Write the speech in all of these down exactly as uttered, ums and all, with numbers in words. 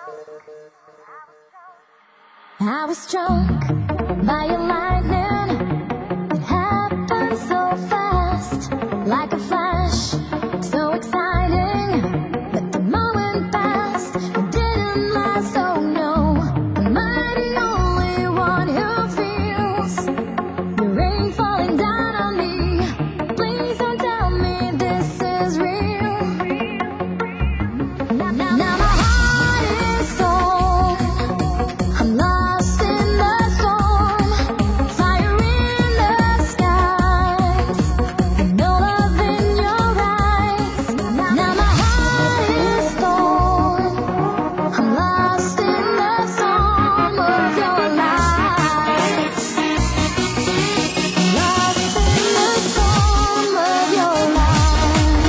I was struck by a lightning. It happened so fast, like a flash, so exciting. But the moment passed, it didn't last. Oh no, am I the only one who feels the rain falling down on me? Please don't tell me this is real. Now, now, now my heart is torn. I'm lost in the storm, fire in the skies, no love in your eyes. Now my heart is torn. I'm lost in the storm of your lies, lost in the storm of your lies.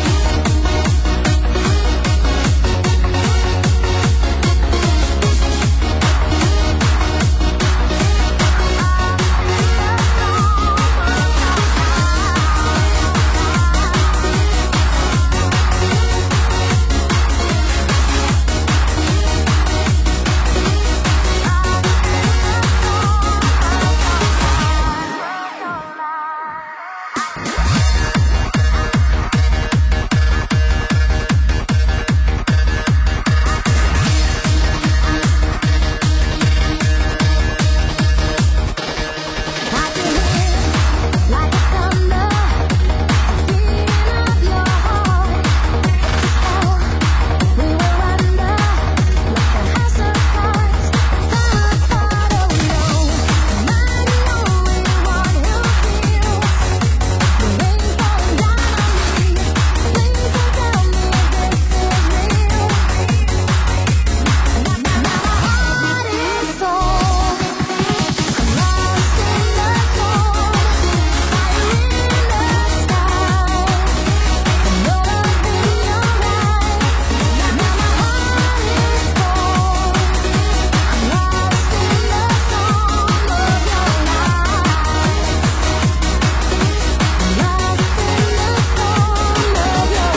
I can hear like a thunder, beating of your heart. Oh, we were under like a house of cards, fell apart. Oh no, am I the only one who feels the rain falling down on me? Please don't tell me this is real. Now, now my heart is torn. I'm lost in the storm, fire in the skies, no love in your eyes. Now my heart is torn. I'm lost in the storm of your lies, lost in the storm of your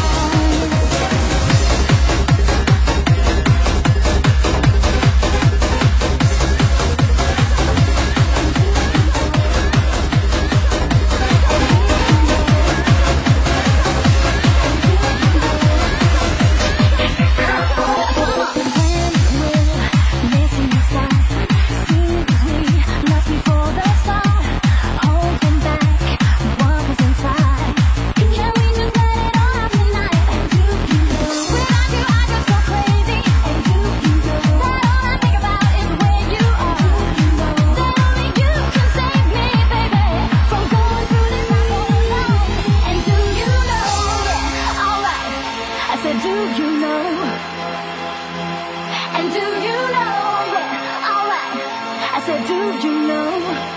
missing the start, seems we lost before the start. Holding back what was inside. Can we just let it all out tonight? And do you know, without you I just go crazy? And do you know that all I think about is where you are? Do you know that only you can save me, baby, from going through this life all alone? And do you know, yeah, alright, I said do you know? And do you know, yeah, alright, I said do you know?